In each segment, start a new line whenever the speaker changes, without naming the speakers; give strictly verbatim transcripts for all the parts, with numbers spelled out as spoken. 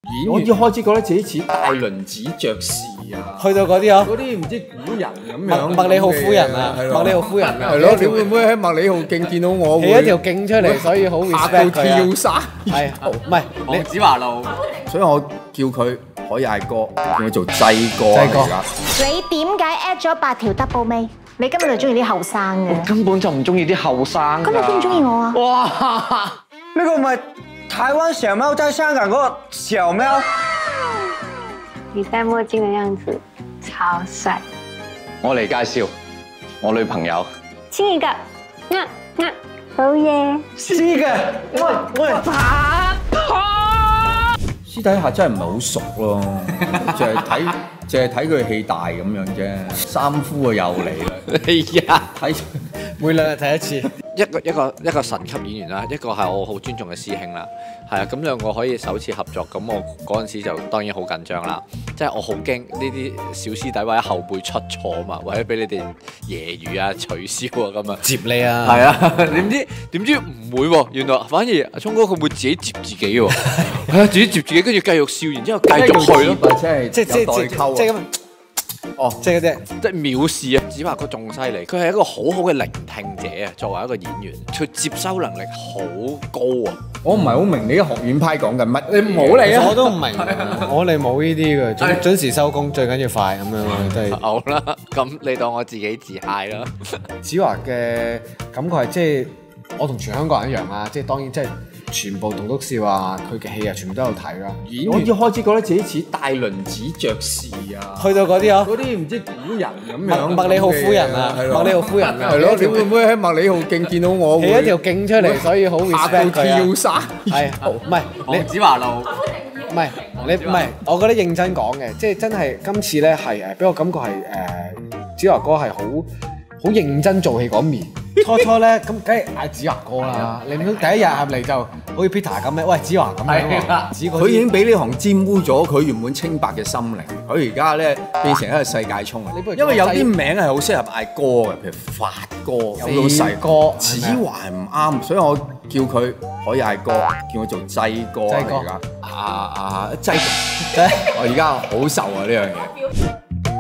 我一開始覺得自己似大輪子爵士啊，
去到嗰啲啊，
嗰啲唔知古人咁樣。
麥理浩夫人啊，麥理浩夫人啊，
係咯，你會唔會喺麥理浩徑見到我？
起一條徑出嚟，所以好 respect 佢啊。
跳沙
係唔係？
黃子華路，
所以我叫佢可以嗌哥，叫佢做劑哥
劑哥
而家。
你點解 at 咗八條 double 尾？你根本就中意啲後生嘅。
根本就唔中意啲後生。
咁你邊中意我啊？
哇！
呢個唔係台灣小貓在香港嗰個小貓。
你戴墨鏡的樣子超帥。
我嚟介紹我女朋友。
親一個，嗯嗯，好嘢。
是嘅，我我
拍拖。
私底下真係唔係好熟咯，淨係睇淨係睇佢戲大咁樣啫。三夫啊又嚟啦，
係啊，
睇
每兩日睇一次。
一個一個一個神級演員啦，一個係我好尊重嘅師兄啦，係啊，咁兩個可以首次合作，咁我嗰陣時就當然好緊張啦，即係我好驚呢啲小師弟或者後輩出錯啊嘛，或者俾你哋揶揄啊、取消啊咁啊，
接你啊！
係啊，點知點知唔會喎，原來反而阿聰哥佢會自己接自己喎，係啊，自己接自己，跟住繼續笑，然之後繼續去咯，
即係
即即即即咁。哦，即係嗰隻，
即係藐視啊！子華哥仲犀利，佢係一個好好嘅聆聽者啊！作為一個演員，佢接收能力好高啊！
我唔係好明你啲學院派講緊乜，你唔好嚟啊！
我都唔明，我哋冇呢啲嘅，準準時收工，最緊要快咁樣咯，真係。
好啦，咁你當我自己自嗨啦。
子華嘅感覺係即係我同全香港人一樣啦，即係當然即係。全部棟篤笑啊，佢嘅戲啊，全部都有睇啦。
我一開始覺得自己似大輪子爵士啊，
去到嗰啲啊，
嗰啲唔知古人咁樣。
麥理浩夫人啊，麥理浩夫人啊，
係咯，你會唔會喺麥理浩徑見到我？
起一條徑出嚟，所以好 respect 佢啊。
跳沙
係唔係？
黃子華路，
唔係你唔係，我覺得認真講嘅，即係真係今次咧係誒，俾我感覺係誒，子華哥係好好認真做戲嗰面。初初咧，咁梗係嗌子華哥啦。你唔通第一日入嚟就好似 Peter 咁咩？喂，子華咁樣喎。
佢已經俾呢行沾污咗佢原本清白嘅心靈。佢而家咧變成一個世界聰啊！因為有啲名係好適合嗌歌嘅，譬如發哥、有老細
哥、
子華唔啱，所以我叫佢可以嗌歌，叫佢做劑哥。劑哥而家啊啊劑哥，我而家好受啊呢樣嘢。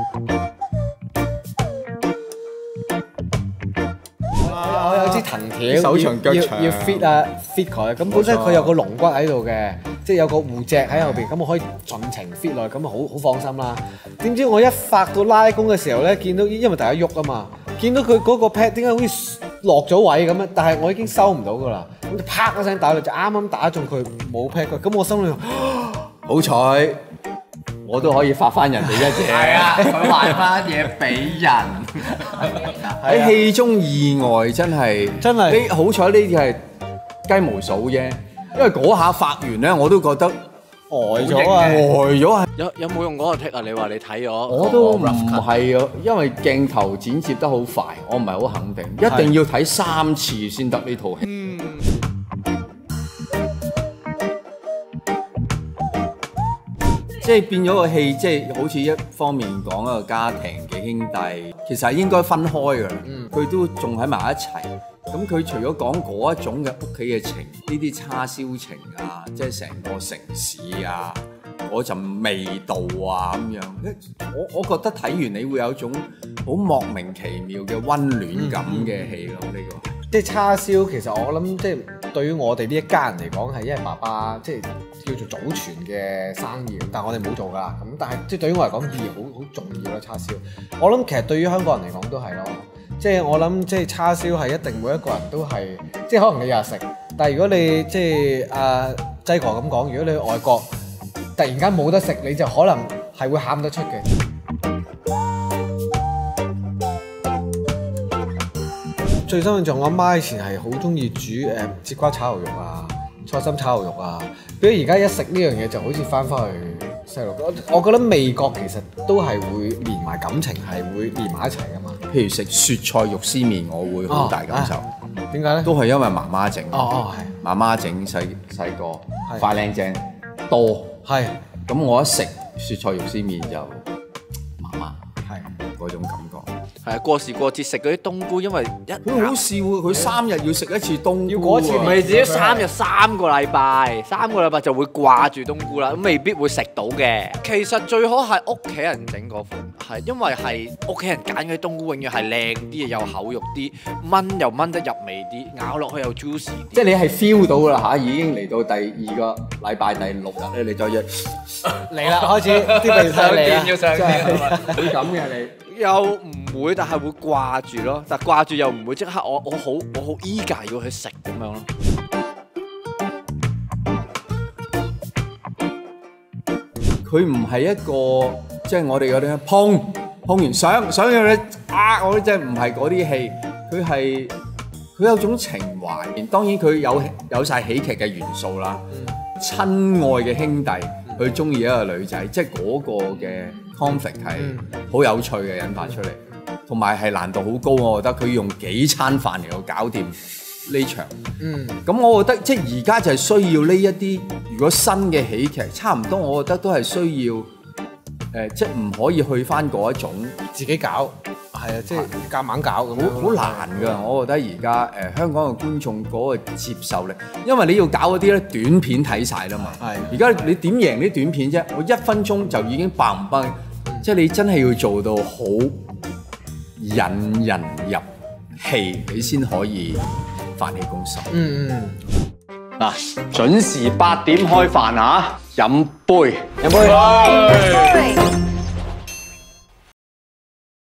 我有支藤條，
手長腳長，
要 fit 啊 fit 佢。咁本身佢有個龍骨喺度嘅，即係有個護脊喺後邊，咁我可以盡情 fit 落去，咁啊好好放心啦。點知我一發到拉弓嘅時候咧，見到因為大家喐啊嘛，見到佢嗰個 pad 點解好似落咗位咁啊？但係我已經收唔到噶啦，咁就啪一聲打落就啱啱打中佢冇 pad 佢，咁我心裏
好彩。我都可以發翻人哋一隻，
係啊，佢還翻嘢俾人。
喺戲中意外真係
真係，
你好彩呢啲係雞毛掃啫，因為嗰下發完咧，我都覺得
呆咗啊，
呆咗啊！
有有冇用嗰個 take 啊？你話你睇咗？
我都唔係啊，因為鏡頭剪接得好快，我唔係好肯定，一定要睇三次先得呢套戲。
嗯
即係變咗個戲，即係好似一方面講一個家庭嘅兄弟，其實係應該分開㗎啦。佢、嗯、都仲喺埋一齊。咁佢除咗講嗰一種嘅屋企嘅情，呢啲叉燒情啊，即係成個城市啊，嗰陣味道啊咁樣。我我覺得睇完你會有種好莫名其妙嘅溫暖感嘅戲咯，呢、嗯、個。
即係叉燒，其實我諗即係對於我哋呢一家人嚟講係因為爸爸即係叫做祖傳嘅生意，但係我哋冇做㗎啦。咁但係即係對於我嚟講意義好好重要啦，叉燒。我諗其實對於香港人嚟講都係咯，即係我諗即係叉燒係一定每一個人都係，即係可能你日日食，但係如果你即係阿劑哥咁講，如果你去外國突然間冇得食，你就可能係會喊得出嘅。最深印象，我阿媽以前係好中意煮誒節瓜炒牛肉啊、菜心炒牛肉啊。比如而家一食呢樣嘢，就好似翻返去細路哥。我覺得味覺其實都係會連埋感情，係會連埋一齊噶嘛。
譬如食雪菜肉絲麵，我會好大感受。
點解咧？
都係因為媽媽整。
哦哦，係。媽
媽整細細個，快靚正多。係。咁我一食雪菜肉絲麵就媽媽係嗰種感覺。
係啊，過時過節食嗰啲冬菇，因為一
佢好笑喎，佢三日要食一次冬菇，
要過一次
唔係自己三日三個禮拜，三個禮拜就會掛住冬菇啦，咁未必會食到嘅。其實最好係屋企人整嗰款，係因為係屋企人揀嗰啲冬菇，永遠係靚啲，又厚肉啲，炆又炆得入味啲，咬落去又 juicy 啲。
即係你係 feel 到啦嚇，已經嚟到第二個禮拜第六日咧，你再約
嚟啦，開始啲鼻涕嚟啦，
要上電
會咁嘅你。
又唔會，但係會掛住咯。但係掛住又唔會即刻，我我好我好 eager 要去食咁樣咯。
佢唔係一個即係我哋嗰啲碰碰完想想要你啊！我啲真係唔係嗰啲戲，佢係佢有種情懷。當然佢有有曬喜劇嘅元素啦。親愛嘅兄弟，佢中意一個女仔，即係嗰個嘅 conflict 係好有趣嘅引發出嚟，同埋係難度好高。我覺得佢用幾餐飯嚟到搞掂呢場。嗯，咁我覺得即係而家就係需要呢一啲，如果新嘅喜劇，差唔多我覺得都係需要誒、呃，即係唔可以去翻嗰一種
自己搞。係啊，即係夾硬搞咁樣，
好難㗎。我覺得而家誒香港嘅觀眾嗰個接受力，因為你要搞嗰啲咧短片睇晒啦嘛。係。而家你點贏啲短片啫？我一分鐘就已經爆唔爆？即係你真係要做到好引人入戲，你先可以發起攻勢。
嗯嗯。
嗱，準時八點開飯嚇，飲杯，飲杯。
對。